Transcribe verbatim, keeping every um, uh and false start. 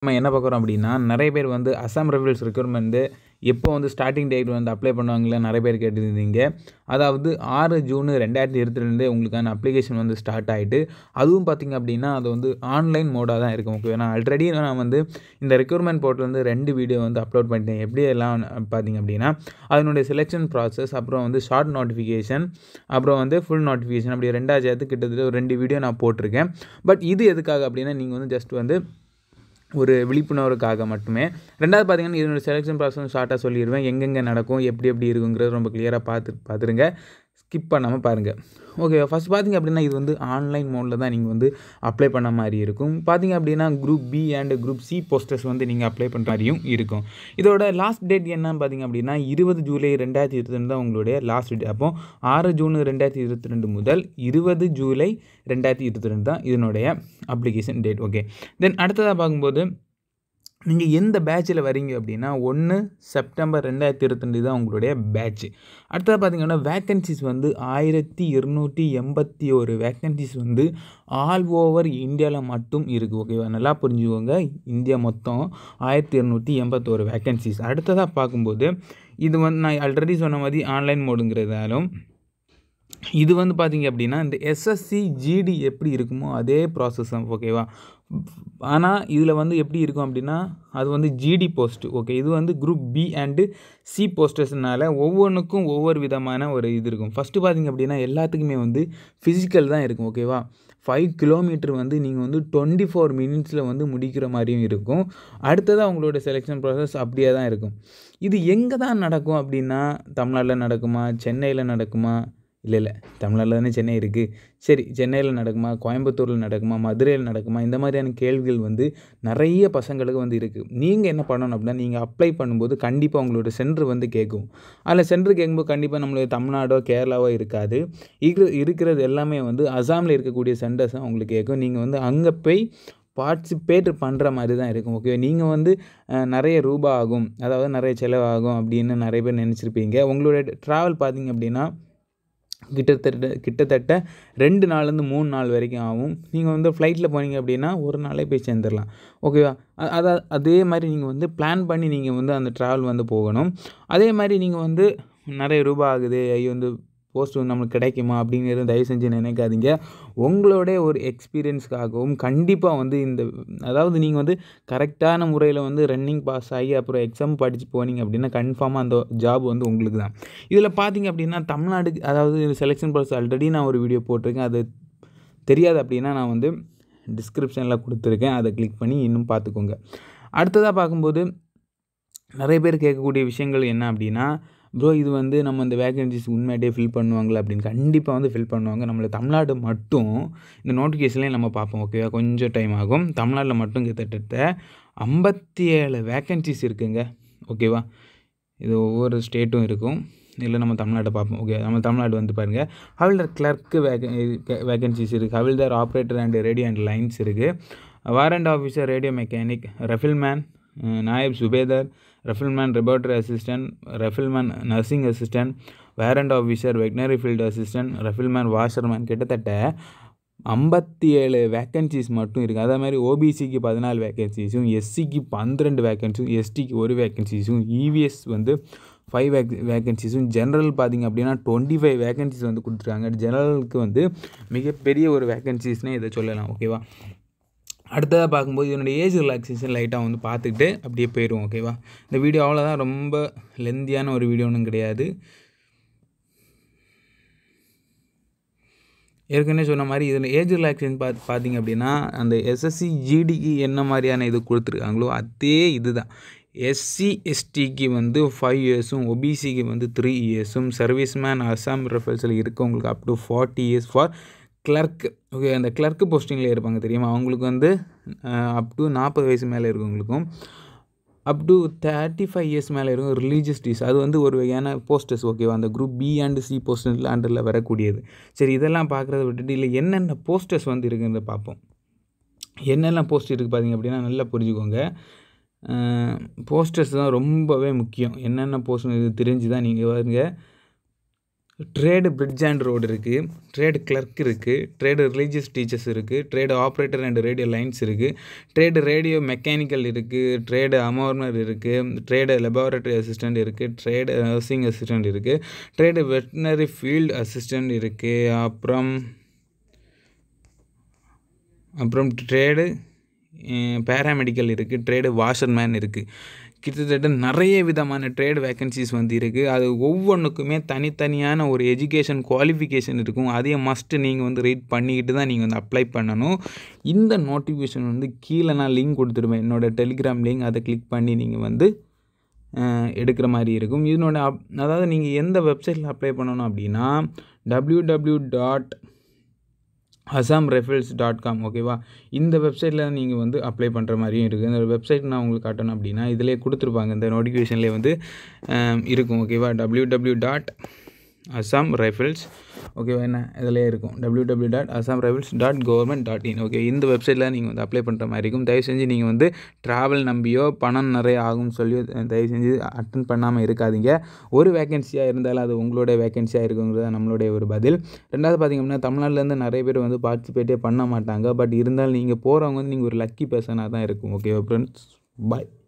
நம்ம என்ன பார்க்குறோம் அப்படின்னா நிறைய பேர் வந்து அசாம் ரைஃபிள்ஸ் ரெக்ரூட்மெண்ட் எப்போ வந்து ஸ்டார்டிங் டேட் வந்து அப்ளை பண்ணுவாங்களே நிறைய பேர் கேட்டுருந்தீங்க. அதாவது ஆறு ஜூன் ரெண்டாயிரத்தி இருபத்தி ரெண்டு உங்களுக்கான அப்ளிகேஷன் வந்து ஸ்டார்ட் ஆகிட்டு அதுவும் பார்த்திங்க அப்படின்னா அது வந்து ஆன்லைன் மோடாக தான் இருக்கும். ஓகே, நான் ஆல்ரெடி நான் வந்து இந்த ரெக்ரூட்மெண்ட் போர்ட்டில் வந்து ரெண்டு வீடியோ வந்து அப்லோட் பண்ணிட்டேன். எப்படி எல்லாம் பார்த்திங்க அப்படின்னா அதனுடைய செலெக்ஷன் ப்ராசஸ், அப்புறம் வந்து ஷார்ட் நோட்டிஃபிகேஷன், அப்புறம் வந்து ஃபுல் நோட்டிஃபிகேஷன், அப்படி ரெண்டாவது சேர்த்து கிட்டத்தட்ட ஒரு ரெண்டு வீடியோ நான் போட்டிருக்கேன். பட் இது எதுக்காக அப்படின்னா நீங்கள் வந்து ஜஸ்ட் வந்து ஒரு விழிப்புணர்வுக்காக மட்டுமே. ரெண்டாவது பார்த்தீங்கன்னா இதனுடைய செலெக்ஷன் ப்ராசஸ் ஷார்ட்டாக சொல்லிடுவேன். எங்கெங்கே நடக்கும், எப்படி எப்படி இருக்குங்கிறது ரொம்ப கிளியராக பார்த்து பார்த்துருங்க, ஸ்கிப் பண்ணாமல் பாருங்கள். ஓகே, ஃபஸ்ட் பார்த்திங்க அப்படின்னா இது வந்து ஆன்லைன் மோடில் தான் நீங்கள் வந்து அப்ளை பண்ண மாதிரி இருக்கும். பார்த்திங்க அப்படின்னா group B and group C posters வந்து நீங்கள் அப்ளை பண்ணுற மாதிரியும் இருக்கும். இதோட லாஸ்ட் டேட் என்னன்னு பார்த்திங்க அப்படின்னா இருபது ஜூலை ரெண்டாயிரத்தி இருபத்தி ரெண்டு தான் உங்களுடைய லாஸ்ட் டேட். அப்போ ஆறு ஜூன் ரெண்டாயிரத்தி இருபத்தி ரெண்டு முதல் இருபது ஜூலை ரெண்டாயிரத்தி இருபத்தி ரெண்டு தான் இதனுடைய அப்ளிகேஷன் டேட். ஓகே, தென் அடுத்ததாக பார்க்கும்போது நீங்கள் எந்த பேட்சில் வரீங்க அப்படின்னா ஒன்று செப்டம்பர் ரெண்டாயிரத்தி இருபத்தி ரெண்டு தான் உங்களுடைய பேட்ச். அடுத்தது பார்த்திங்கன்னா வேக்கன்சிஸ் வந்து ஆயிரத்தி இருநூற்றி எண்பத்தி ஒரு வேக்கன்சிஸ் வந்து ஆல் ஓவர் இந்தியாவில் மட்டும் இருக்குது. ஓகேவா, நல்லா புரிஞ்சுக்கோங்க. இந்தியா மொத்தம் ஆயிரத்தி இருநூற்றி எண்பத்தோரு வேக்கன்சிஸ். அடுத்ததாக பார்க்கும்போது இது வந்து நான் ஆல்ரெடி சொன்ன மாதிரி ஆன்லைன் மோடுங்கிறதாலும் இது வந்து பார்த்திங்க அப்படின்னா இந்த எஸ்எஸ்சி ஜிடி எப்படி இருக்குமோ அதே ப்ராசஸ் தான். ஓகேவா, ஆனால் இதில் வந்து எப்படி இருக்கும் அப்படின்னா அது வந்து ஜிடி போஸ்ட்டு. ஓகே, இது வந்து குரூப் பி அண்டு சி போஸ்டர்ஸ்னால ஒவ்வொன்றுக்கும் ஒவ்வொரு விதமான ஒரு இது இருக்கும். ஃபஸ்ட்டு பார்த்திங்க அப்படின்னா எல்லாத்துக்குமே வந்து ஃபிசிக்கல் தான் இருக்கும். ஓகேவா, ஃபைவ் கிலோமீட்டர் வந்து நீங்கள் வந்து டுவெண்ட்டி ஃபோர் மினிட்ஸில் வந்து முடிக்கிற மாதிரியும் இருக்கும். அடுத்ததாக உங்களோட செலெக்ஷன் ப்ராசஸ் அப்படியே தான் இருக்கும். இது எங்கே தான் நடக்கும் அப்படின்னா தமிழ்நாட்டில் நடக்குமா, சென்னையில் நடக்குமா? இல்லை இல்லை தமிழ்நாட்டில் தானே சென்னை இருக்குது. சரி, சென்னையில் நடக்குமா, கோயம்புத்தூரில் நடக்குமா, மதுரையில் நடக்குமா? இந்த மாதிரியான கேள்விகள் வந்து நிறைய பசங்களுக்கு வந்து இருக்குது. நீங்கள் என்ன பண்ணணும் அப்படின்னா நீங்கள் அப்ளை பண்ணும்போது கண்டிப்பாக உங்களோட சென்டர் வந்து கேட்கும். அதில் சென்டர் கேட்கும்போது கண்டிப்பாக நம்மளுடைய தமிழ்நாடோ கேரளாவோ இருக்காது. இருக்கிற இருக்கிறது எல்லாமே வந்து அசாமில் இருக்கக்கூடிய சென்டர்ஸ் தான் உங்களுக்கு கேட்கும். நீங்கள் வந்து அங்கே போய் பார்ட்டிசிபேட் பண்ணுற மாதிரி தான் இருக்கும். ஓகே, நீங்கள் வந்து நிறைய ரூபா ஆகும், அதாவது நிறைய செலவாகும் அப்படின்னு நிறைய பேர் நினச்சிருப்பீங்க. உங்களுடைய ட்ராவல் பார்த்திங்க அப்படின்னா கிட்டத்தட்ட கிட்டத்தட்ட ரெண்டு நாள்லேருந்து மூணு நாள் வரைக்கும் ஆகும். நீங்கள் வந்து ஃப்ளைட்டில் போனீங்க அப்படின்னா ஒரு நாளே போய் சேர்ந்துடலாம். ஓகேவா, அதை அதே மாதிரி நீங்கள் வந்து பிளான் பண்ணி நீங்கள் வந்து அந்த ட்ராவல் வந்து போகணும். அதே மாதிரி நீங்கள் வந்து நிறைய ரூபா ஆகுது, ஐயோ வந்து போஸ்ட் வந்து நம்மளுக்கு கிடைக்குமா அப்படிங்கிறது தயவு செஞ்சு நினைக்காதீங்க. உங்களுடைய ஒரு எக்ஸ்பீரியன்ஸுக்காகவும் கண்டிப்பாக வந்து இந்த அதாவது நீங்கள் வந்து கரெக்டான முறையில் வந்து ரன்னிங் பாஸ் ஆகி அப்புறம் எக்ஸாம் படித்து போனீங்க அப்படின்னா கன்ஃபார்மாக அந்த ஜாப் வந்து உங்களுக்கு தான். இதில் பார்த்திங்க அப்படின்னா தமிழ்நாடு அதாவது செலெக்ஷன் ப்ராசஸ் ஆல்ரெடி நான் ஒரு வீடியோ போட்டிருக்கேன். அது தெரியாது அப்படின்னா நான் வந்து டிஸ்கிரிப்ஷனில் கொடுத்துருக்கேன், அதை கிளிக் பண்ணி இன்னும் பார்த்துக்கோங்க. அடுத்ததாக பார்க்கும்போது நிறைய பேர் கேட்கக்கூடிய விஷயங்கள் என்ன அப்படின்னா ப்ரோ இது வந்து நம்ம இந்த வேகன்சிஸ் உண்மையாட்டே ஃபில் பண்ணுவாங்களா அப்படின்னு. கண்டிப்பாக வந்து ஃபில் பண்ணுவாங்க. நம்மளை தமிழ்நாடு மட்டும் இந்த நோட்டிஃபிகேஷன்லேயும் நம்ம பார்ப்போம். ஓகேவா, கொஞ்சம் டைம் ஆகும். தமிழ்நாட்டில் மட்டும் கிட்டத்தட்ட ஐம்பத்தி ஏழு வேக்கன்சிஸ் இருக்குங்க. ஓகேவா, இது ஒவ்வொரு ஸ்டேட்டும் இருக்கும். இல்லை நம்ம தமிழ்நாட்டை பார்ப்போம். ஓகே, நம்ம தமிழ்நாடு வந்து பாருங்கள். ஹவில்தார் கிளர்க்கு வேக வேகன்சிஸ் இருக்குது. Havildar operator and radio and lines இருக்குது. Warrant officer, radio mechanic, rifleman, naib subedar, rifleman laboratory assistant, rifleman nursing assistant, warrant officer, veterinary field assistant, rifleman washerman. கிட்டத்தட்ட ஐம்பத்தி ஏழு வேக்கன்சிஸ் மட்டும் இருக்குது. அதே மாதிரி ஓபிசிக்கு பதினாலு வேக்கன்சிஸும், எஸ்சிக்கு பன்னிரெண்டு வேக்கன்சியும், எஸ்டிக்கு ஒரு வேக்கன்சிஸும், இவிஎஸ் வந்து ஃபைவ் வேக் வேக்கன்சிஸும், ஜென்ரல் பார்த்திங்க அப்படின்னா டுவெண்ட்டி ஃபைவ் வேக்கன்சிஸ் வந்து கொடுத்துருக்காங்க. ஜெனரலுக்கு வந்து மிகப்பெரிய ஒரு வேக்கன்சிஸ்னே இதை சொல்லலாம். ஓகேவா, அடுத்ததாக பார்க்கும்போது என்னுடைய ஏஜ் ரிலாக்ஸேஷன் லைட்டாக வந்து பார்த்துக்கிட்டு அப்படியே போயிடுவோம். ஓகேவா, இந்த வீடியோ அவ்வளோதான், ரொம்ப லென்த்தியான ஒரு வீடியோ ஒன்றும் கிடையாது. ஏற்கனவே சொன்ன மாதிரி இதில் ஏஜ் ரிலாக்ஸேஷன் பார்த்து பார்த்திங்க அப்படின்னா அந்த எஸ்எஸ்சி ஜிடிக்கு என்ன மாதிரியான இது கொடுத்துருக்காங்களோ அதே இது தான். எஸ்சி எஸ்டிக்கு வந்து ஃபைவ் இயர்ஸும், ஓபிசிக்கு வந்து த்ரீ இயர்ஸும், சர்வீஸ்மேன் அசாம் ரைஃபிள்ஸில் இருக்கவங்களுக்கு up to forty years for clerk. Okay, அந்த கிளர்க் போஸ்டிங்கில் இருப்பாங்க தெரியுமா, அவங்களுக்கு வந்து அப் டு நாற்பது வயசு மேலே இருக்கவங்களுக்கும், up to thirty five years மேலே இருக்கும் ரிலீஜியஸ் டீஸ். அது வந்து ஒரு வகையான போஸ்டர்ஸ். ஓகேவா, அந்த குரூப் பி அண்ட் சி போஸ்டர்ஸில் அண்டரில் வரக்கூடியது. சரி, இதெல்லாம் பார்க்குறத விட்டுட்டு இல்லை என்னென்ன போஸ்டர்ஸ் வந்து இருக்குன்றத பார்ப்போம். என்னெல்லாம் போஸ்ட் இருக்குது பார்த்திங்க அப்படின்னா நல்லா புரிஞ்சுக்கோங்க. போஸ்டர்ஸ் தான் ரொம்பவே முக்கியம். என்னென்ன போஸ்ட் இது தெரிஞ்சு தான் நீங்கள் வருங்க. ட்ரேடு பிரிட்ஜ் அண்ட் ரோடு இருக்குது, ட்ரேடு கிளர்க் இருக்குது, ட்ரேடு ரிலீஜியஸ் டீச்சர்ஸ் இருக்குது, trade operator and radio lines இருக்குது, ட்ரேடு ரேடியோ மெக்கானிக்கல் இருக்குது, ட்ரேடு அமோர்னர் இருக்குது, ட்ரேடு லெபார்ட்டரி அசிஸ்டண்ட் இருக்குது, ட்ரேடு நர்சிங் அசிஸ்டண்ட் இருக்குது, ட்ரேடு வெட்டினரி ஃபீல்டு அசிஸ்டண்ட் இருக்குது, அப்புறம் அப்புறம் ட்ரேடு பேராமெடிக்கல் இருக்குது, ட்ரேடு வாஷர்மேன் இருக்குது. கிட்டத்தட்ட நிறைய விதமான ட்ரேட் வேக்கன்சிஸ் வந்து இருக்குது. அது ஒவ்வொன்றுக்குமே தனித்தனியான ஒரு எஜுகேஷன் குவாலிஃபிகேஷன் இருக்கும். அதையும் மஸ்ட்டு நீங்கள் வந்து ரீட் பண்ணிக்கிட்டு தான் நீங்கள் வந்து அப்ளை பண்ணணும். இந்த நோட்டிஃபிகேஷன் வந்து கீழே நான் லிங்க் கொடுத்துருவேன், என்னோடய டெலிகிராம் லிங்க். அதை கிளிக் பண்ணி நீங்கள் வந்து எடுக்கிற மாதிரி இருக்கும். இதனோட அப் அதாவது நீங்கள் எந்த வெப்சைட்டில் அப்ளை பண்ணணும் அப்படின்னா W W dot Assam rifles dot com ஓகேவா. இந்த வெப்சைட்டில் நீங்கள் வந்து அப்ளை பண்ணுற மாதிரியும் இருக்குது. இந்த வெப்சைட் நான் உங்களுக்கு காட்டணும் அப்படின்னா இதிலே கொடுத்துருப்பாங்க, இந்த நோட்டிஃபிகேஷன்லேயே வந்து இருக்கும் ஓகேவா. W W dot Assam rifles ஓகேவா, என்ன இதிலே இருக்கும் W W dot Assam rifles dot government dot in okay. இந்த வெப்சைட்டில் நீங்கள் வந்து அப்ளை பண்ணுற மாதிரி இருக்கும். தயவு செஞ்சு நீங்கள் வந்து ட்ராவல் நம்பியோ பணம் நிறைய ஆகும்னு சொல்லி தயவு செஞ்சு அட்டன் பண்ணாமல் இருக்காதீங்க. ஒரு வேகன்சியாக இருந்தாலும் அது உங்களுடைய வேகன்சியாக இருக்குங்கிறது நம்மளுடைய ஒரு பதில். ரெண்டாவது பார்த்திங்க அப்படின்னா தமிழ்நாட்டிலேருந்து நிறைய பேர் வந்து பார்ட்டிசிபேட்டே பண்ண மாட்டாங்க. பட் இருந்தாலும் நீங்கள் போகிறவங்க வந்து நீங்கள் ஒரு லக்கி பர்சனாக தான் இருக்கும் ஓகேவா ஃப்ரெண்ட்ஸ். பாய்.